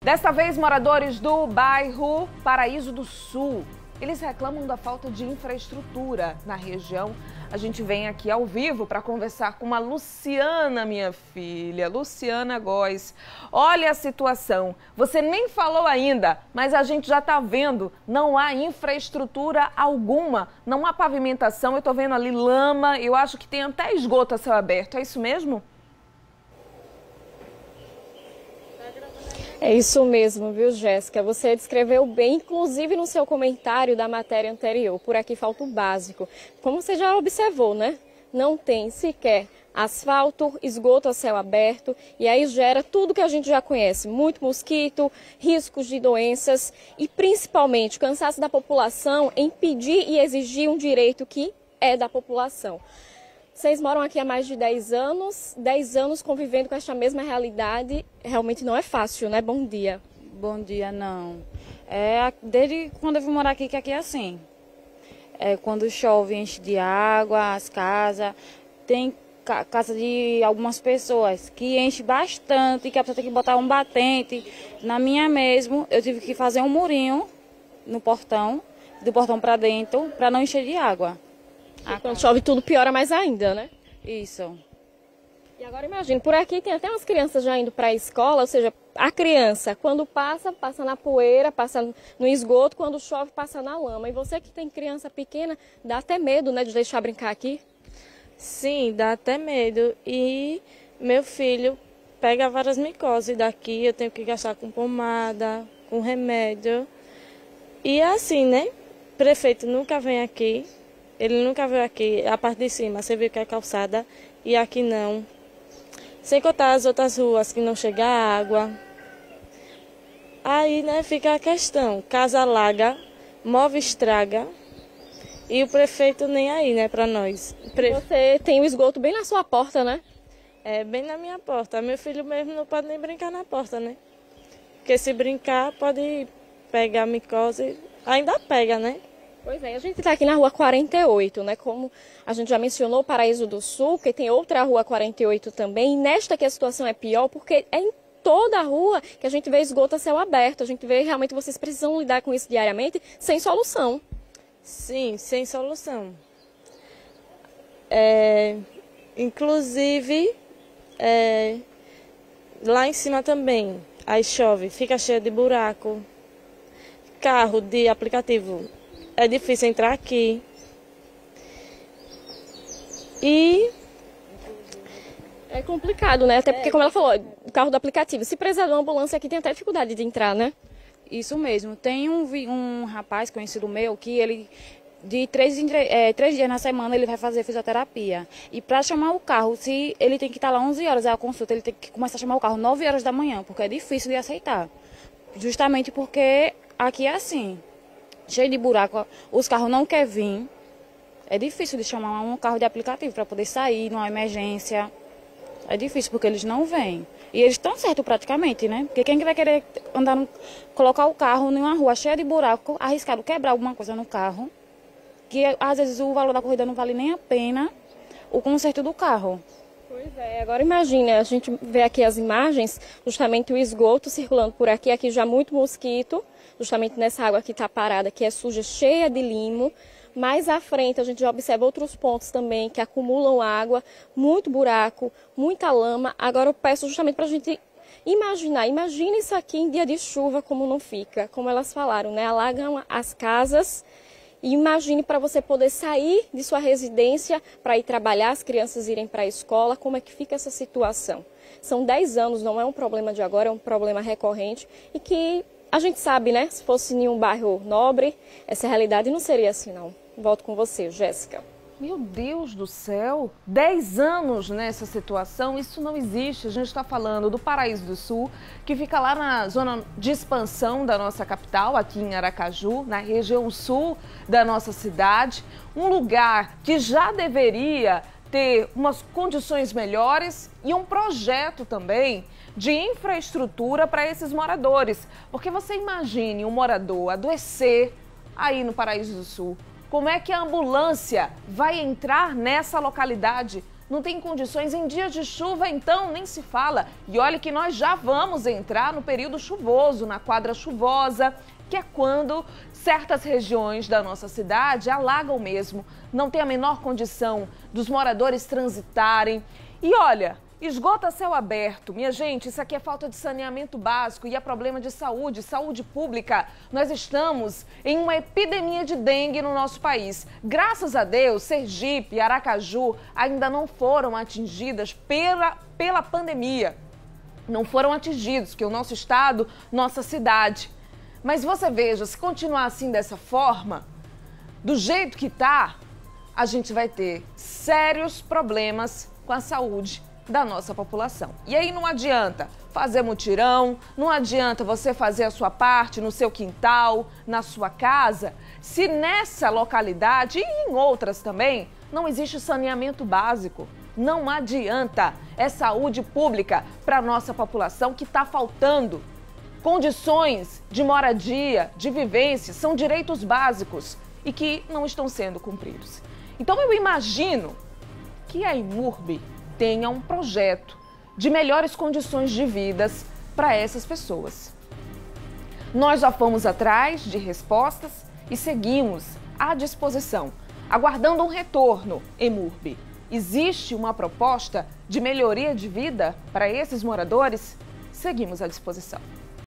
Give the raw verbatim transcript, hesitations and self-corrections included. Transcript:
Desta vez, moradores do bairro Paraíso do Sul, eles reclamam da falta de infraestrutura na região. A gente vem aqui ao vivo para conversar com a Luciana, minha filha, Luciana Góes. Olha a situação, você nem falou ainda, mas a gente já está vendo, não há infraestrutura alguma, não há pavimentação, eu estou vendo ali lama, eu acho que tem até esgoto a céu aberto, é isso mesmo? É isso mesmo, viu, Jéssica? Você descreveu bem, inclusive no seu comentário da matéria anterior. Por aqui falta o básico. Como você já observou, né? Não tem sequer asfalto, esgoto a céu aberto, e aí gera tudo que a gente já conhece. Muito mosquito, riscos de doenças e, principalmente, o cansaço da população em pedir e exigir um direito que é da população. Vocês moram aqui há mais de dez anos, dez anos convivendo com esta mesma realidade, realmente não é fácil, né? Bom dia. Bom dia, não. É, desde quando eu vim morar aqui, que aqui é assim. É, quando chove, enche de água, as casas. Tem ca casa de algumas pessoas que enche bastante, que a pessoa tem que botar um batente. Na minha mesmo, eu tive que fazer um murinho no portão, do portão para dentro, para não encher de água. Ah, quando chove tudo piora mais ainda, né? Isso. E agora imagine, por aqui tem até umas crianças já indo para a escola, ou seja, a criança quando passa, passa na poeira, passa no esgoto, quando chove passa na lama. E você que tem criança pequena, dá até medo, né, de deixar brincar aqui? Sim, dá até medo. E meu filho pega várias micoses daqui, eu tenho que gastar com pomada, com remédio. E é assim, né? O prefeito nunca vem aqui. Ele nunca veio aqui, a parte de cima, você viu que é calçada, e aqui não. Sem contar as outras ruas que não chega água. Aí, né, fica a questão, casa alaga, móvel estraga, e o prefeito nem aí, né, pra nós. Pre... Você tem o esgoto bem na sua porta, né? É, bem na minha porta. Meu filho mesmo não pode nem brincar na porta, né? Porque se brincar, pode pegar micose, ainda pega, né? Pois é, a gente está aqui na rua quarenta e oito, né? Como a gente já mencionou, Paraíso do Sul, que tem outra rua quarenta e oito também. E nesta que a situação é pior, porque é em toda a rua que a gente vê esgoto a céu aberto. A gente vê realmente vocês precisam lidar com isso diariamente, sem solução. Sim, sem solução. É, inclusive, é, lá em cima também, aí chove, fica cheio de buraco. Carro de aplicativo. É difícil entrar aqui. E é complicado, né? Até porque, como ela falou, o carro do aplicativo. Se precisar de uma ambulância aqui, tem até dificuldade de entrar, né? Isso mesmo. Tem um, um rapaz conhecido meu que ele, de três, em, é, três dias na semana, ele vai fazer fisioterapia. E para chamar o carro, se ele tem que estar lá onze horas a consulta, ele tem que começar a chamar o carro nove horas da manhã, porque é difícil de aceitar. Justamente porque aqui é assim. Cheio de buraco, os carros não querem vir. É difícil de chamar um carro de aplicativo para poder sair numa emergência. É difícil porque eles não vêm. E eles estão certos praticamente, né? Porque quem vai querer andar no, colocar o carro em uma rua cheia de buraco, arriscado quebrar alguma coisa no carro, que às vezes o valor da corrida não vale nem a pena o conserto do carro. Pois é, agora imagine, a gente vê aqui as imagens, justamente o esgoto circulando por aqui, aqui já muito mosquito, justamente nessa água que está parada, que é suja, cheia de limo. Mais à frente a gente já observa outros pontos também que acumulam água, muito buraco, muita lama. Agora eu peço justamente para a gente imaginar, imagine isso aqui em dia de chuva como não fica, como elas falaram, né? Alagam as casas. E imagine para você poder sair de sua residência para ir trabalhar, as crianças irem para a escola, como é que fica essa situação. São dez anos, não é um problema de agora, é um problema recorrente e que a gente sabe, né? Se fosse em um bairro nobre, essa realidade não seria assim, não. Volto com você, Jéssica. Meu Deus do céu, dez anos nessa situação, isso não existe. A gente está falando do Paraíso do Sul, que fica lá na zona de expansão da nossa capital, aqui em Aracaju, na região sul da nossa cidade. Um lugar que já deveria ter umas condições melhores e um projeto também de infraestrutura para esses moradores. Porque você imagine um morador adoecer aí no Paraíso do Sul. Como é que a ambulância vai entrar nessa localidade? não tem condições. Em dias de chuva, então, nem se fala. E olha que nós já vamos entrar no período chuvoso, na quadra chuvosa, que é quando certas regiões da nossa cidade alagam mesmo. Não tem a menor condição dos moradores transitarem. E olha, esgoto a céu aberto. Minha gente, isso aqui é falta de saneamento básico e é problema de saúde, saúde pública. Nós estamos em uma epidemia de dengue no nosso país. Graças a Deus, Sergipe e Aracaju ainda não foram atingidas pela, pela pandemia. Não foram atingidos, que é o nosso estado, nossa cidade. Mas você veja, se continuar assim dessa forma, do jeito que está, a gente vai ter sérios problemas com a saúde da nossa população. E aí não adianta fazer mutirão, não adianta você fazer a sua parte no seu quintal, na sua casa, se nessa localidade e em outras também não existe saneamento básico. Não adianta, é saúde pública para a nossa população que está faltando. Condições de moradia, de vivência, são direitos básicos e que não estão sendo cumpridos. Então eu imagino que a Imurb tenha um projeto de melhores condições de vidas para essas pessoas. Nós já fomos atrás de respostas e seguimos à disposição, aguardando um retorno, Imurb. Existe uma proposta de melhoria de vida para esses moradores? Seguimos à disposição.